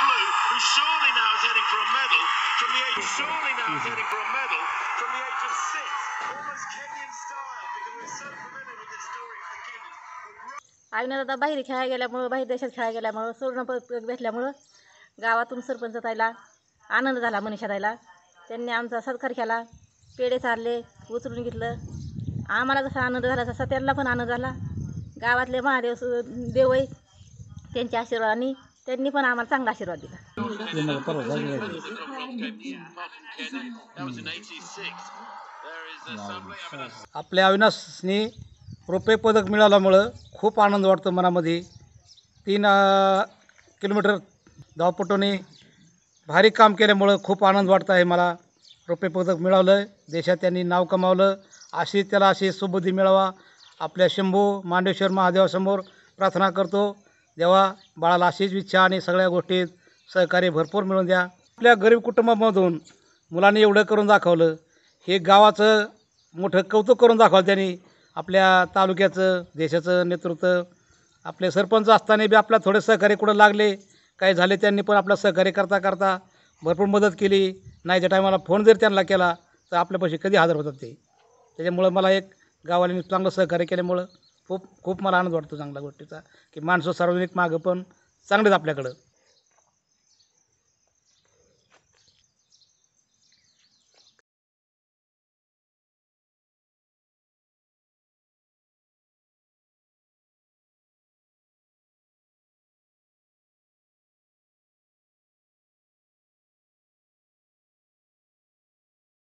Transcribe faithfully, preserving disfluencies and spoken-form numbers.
blue, who surely now is heading for a medal from the age surely now is heading for a medal from the age of six, almost Kenyan style, because we're so familiar with this story of the Kenyans. आईनं दादा बाहेर खेळायला गेल्यामुळं बाहेर देशात खेळायला गेल्यामुळं सुवर्ण पदक भेटल्यामुळं गावातून सरपंच ताईला आनंद झाला. मनीषा ताईला त्यांनी आमचा सत्कार केला, पेढे चारले, उचलून घेतलं. आम्हाला जसा आनंद झाला तसा त्यांना पण आनंद झाला. गावातले महादेव देव आहे त्यांच्या आशीर्वादाने त्यांनी पण आम्हाला चांगला आशीर्वाद दिला. आपल्या अविनाशनी रुपये पदक मिळाल्यामुळं खूप आनंद वाटतो मनामध्ये. तीन किलोमीटर धावपटूने भारी काम केल्यामुळं खूप आनंद वाटत आहे मला. रुपये पदक मिळवलं, देशात त्यांनी नाव कमावलं. अशी त्याला अशी सुबुद्धी मिळावा आपल्या शंभू मांडेश्वर महादेवासमोर प्रार्थना करतो. देवा बाळाला अशीच इच्छा आणि सगळ्या गोष्टीत सहकार्य भरपूर मिळून द्या. आपल्या गरीब कुटुंबामधून मुलांनी एवढं करून दाखवलं, हे गावाचं मोठं कौतुक करून दाखवलं त्यांनी. आपल्या तालुक्याचं देशाचं नेतृत्व आपले सरपंच असताना बी आपला थोडे सहकार्य कुठं लागले काय झाले त्यांनी पण आपला सहकार्य करता करता भरपूर मदत केली. नाही त्या टायमाला फोन जर त्यांना केला तर आपल्यापाशी कधी हजर होतात ते. त्याच्यामुळं मला एक गावाला चांगलं सहकार्य केल्यामुळं खूप खूप मला आनंद वाटतो चांगल्या गोष्टीचा, की माणसं सार्वजनिक मागं पण चांगलेच आपल्याकडं.